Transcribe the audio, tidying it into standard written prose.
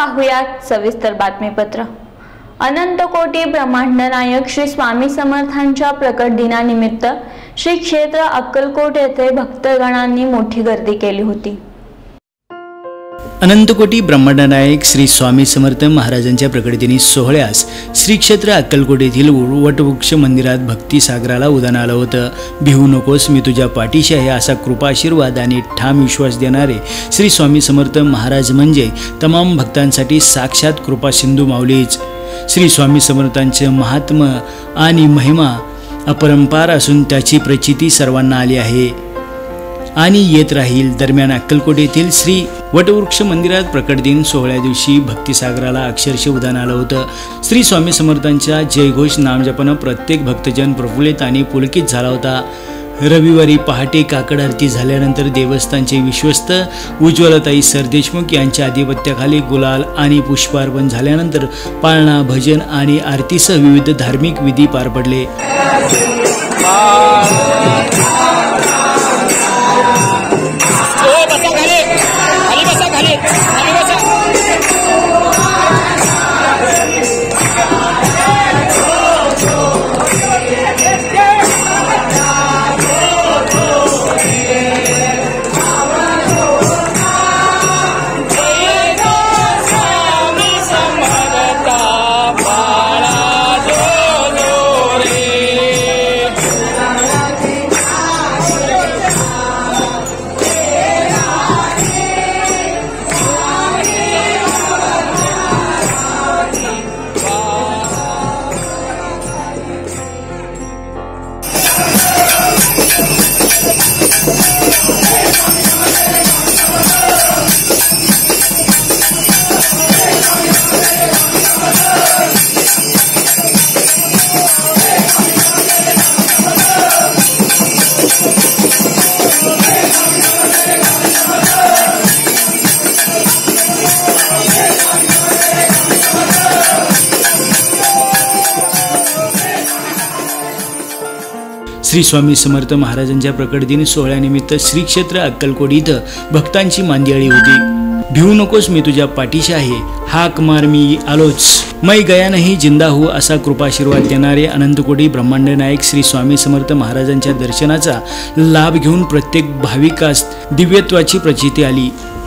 पाहुयात सविस्तर बातमीपत्र। अनंत कोटी ब्रह्मांड नायक श्री स्वामी समर्थांच्या प्रकट दिनानिमित्त श्री क्षेत्र अक्कलकोट येथे भक्तगणांनी मोठी गर्दी केली होती। अनंतकोटी ब्रह्मांड नायक श्री स्वामी समर्थ महाराजांच्या प्रकटदिनी सोहळ्यास श्री क्षेत्र अक्कलकोट येथील वटवृक्ष मंदिरात भक्ती सागराला उधाण आलं होतं। भिवू नकोस मी तुझ्या पाठीशी आहे असा कृपाशीर्वाद आणि ठाम विश्वास देणारे श्री स्वामी समर्थ महाराज म्हणजे तमाम भक्तांसाठी साक्षात कृपा सिंधू माऊलीच। श्री स्वामी समर्थांचे महात्म्य आणि महिमा अपरंपार असून त्याची प्रचिती सर्वांना आली आहे आणि येत राहील। दरम्यान अक्कलकोट येथील श्री वटवृक्ष मंदिरात प्रकट दिन सोहळ्या दिवशी भक्तिसागराला अक्षरशः उधाण आलं होतं। श्री स्वामी समर्थांच्या जयघोष नामजपानं प्रत्येक भक्तजन प्रफुल्लित आणि पुलकित झाला होता। रविवारी पहाटे काकड आरती झाल्यानंतर देवस्थानचे विश्वस्त उज्ज्वलताई सरदेशमुख यांच्या आधिपत्याखाली गुलाल आणि पुष्पार्पण झाल्यानंतर पाळणा, भजन आणि आरतीसह विविध धार्मिक विधी पार पडले। श्री स्वामी समर्थ महाराजांच्या प्रकटदिनी सोहळ्यानिमित्त श्री क्षेत्र अक्कलकोट इथं भक्तांची मांदियाळी होती। भिवू नकोस मी तुझ्या पाठीशी आहे, हाक मार मी आलोच, मै गया नाही जिंदा हो असा कृपाशीर्वाद देणारे अनंतकोटी ब्रह्मांड नायक श्री स्वामी समर्थ महाराजांच्या दर्शनाचा लाभ घेऊन प्रत्येक भाविकास दिव्यत्वाची प्रचिती आली।